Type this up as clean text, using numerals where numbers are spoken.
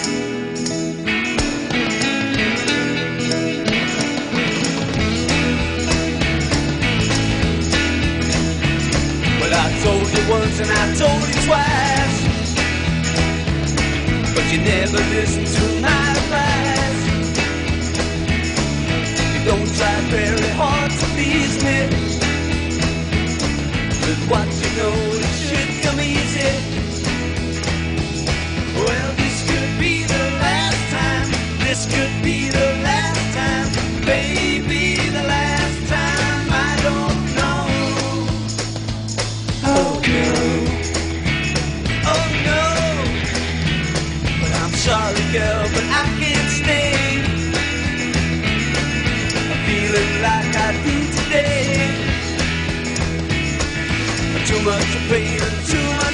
Well, I told you once and I told you twice, but you never listened to my advice. You don't try very hard to please me. With what you know, it should come easy. Well, this could be the last time. This could be the last time. Baby, the last time. I don't know. Oh no. Oh no. But I'm sorry, girl, but I can't stay. I'm feeling like I do today. Too much pain and too much